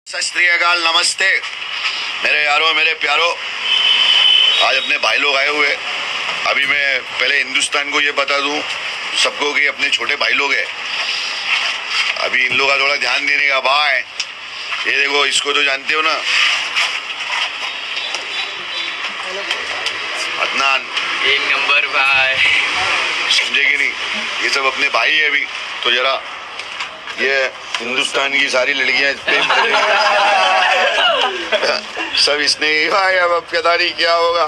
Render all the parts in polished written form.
सत श्री अकाल, नमस्ते मेरे यारों, मेरे प्यारों। आज अपने भाई लोग आए हुए। अभी मैं पहले हिंदुस्तान को ये बता दूं सबको कि अपने छोटे भाई लोग हैं। अभी इन लोगों का थोड़ा ध्यान देने का भाई। ये देखो, इसको तो जानते हो ना, अदनान एक नंबर भाई, समझे कि नहीं? ये सब अपने भाई है। अभी तो जरा ये हिंदुस्तान की सारी लड़कियां इस पे मर गई। सब इसने ही भाई, अब पता नहीं क्या होगा।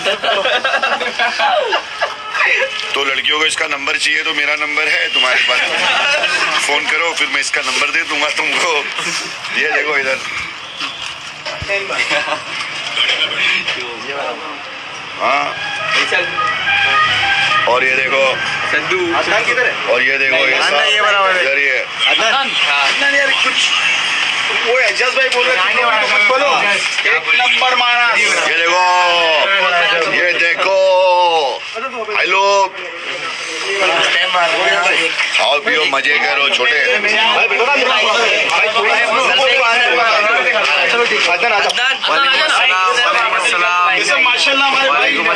तो लड़कियों को इसका नंबर चाहिए तो मेरा नंबर है तुम्हारे पास, फोन करो, फिर मैं इसका नंबर दे दूंगा तुमको। ये देखो इधर, हाँ, और ये देखो सद्दू, किधर है? और ये देखो इधर ये अदनान यार, कुछ वो अजाज भाई बोल रहे थे, एक नंबर मारा। ये देखो, ये देखो भाई लोग, खाओ पियो मजे करो छोटे। माशाल्लाह हमारे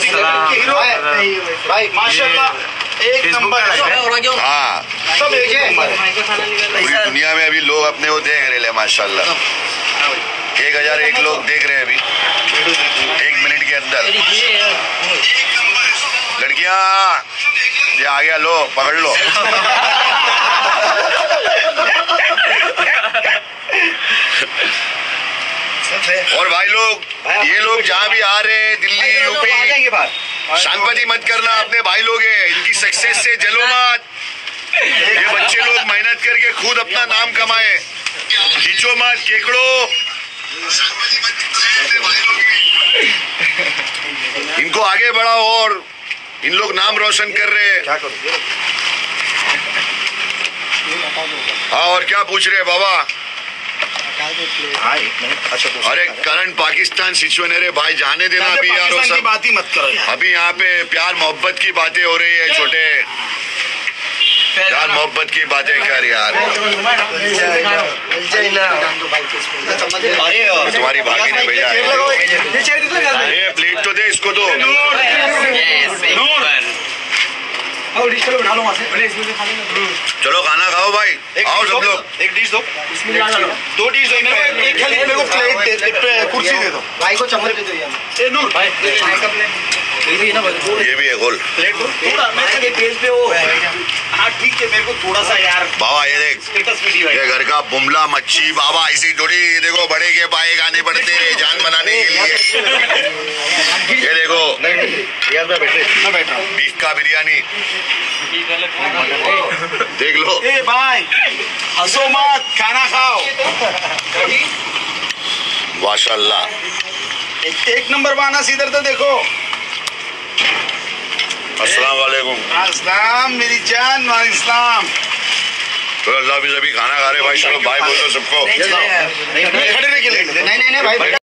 भाई, माशाल्लाह एक नंबर है। हाँ, सब एक है। पूरी दुनिया में अभी लोग अपने को देख रहे हैं माशाल्लाह। 1001 लोग देख रहे हैं अभी 1 मिनट के अंदर। लड़कियां ये आ गया, लो पकड़ लो। और भाई लोग, ये लोग जहाँ भी आ रहे हैं, दिल्ली, यूपी, शांति मत करना, अपने भाई लोग हैं। इनकी सक्सेस से जलो मत। ये बच्चे लोग मेहनत करके खुद अपना नाम कमाए, खींचो मत केकड़ो। इनको आगे बढ़ाओ, और इन लोग नाम रोशन कर रहे हैं। हाँ, और क्या पूछ रहे हैं बाबा? अरे करंट पाकिस्तान सिचुएशन, अरे भाई जाने देना अभी यार, वो सब बात ही मत करो। अभी यहाँ पे प्यार मोहब्बत की बातें हो रही है छोटे। प्यार मोहब्बत की बातें कर यार। तुम्हारी भाभी ने भेजा है, ये प्लेट तो दे इसको दो। चलो खाना खाओ भाई, आओ सब लोग। एक डिश दो, 2 डिश दो, एक खाली मेरे को प्लेट दे, कुर्सी दे दो। भाई को चम्मच दे दो यार। ए नूर भाई, ये भी है गोल प्लेट दो थोड़ा, मैं के पेज पे वो। हाँ ठीक है, मेरे को थोड़ा सा यार बाबा। ये देख, स्टेटस वीडियो है, ये घर का बुमला मच्छी बाबा, ऐसी थोड़ी। देखो बड़े के पाए गाने पड़ते हैं जान बनाने के लिए। ये देखो यार मैं बैठ रहा हूँ, बीफ का बिरयानी देख लो। ए भाई हंसो मत, खाना खाओ। माशाल्लाह, एक नंबर बाना, इधर तो देखो। अस्सलाम वालेकुम। अस्सलाम मेरी जान, वालेकुम। तो अल्लाह भी सभी खाना खा रहे भाई। चलो बाय बोलो सबको। नहीं भाई।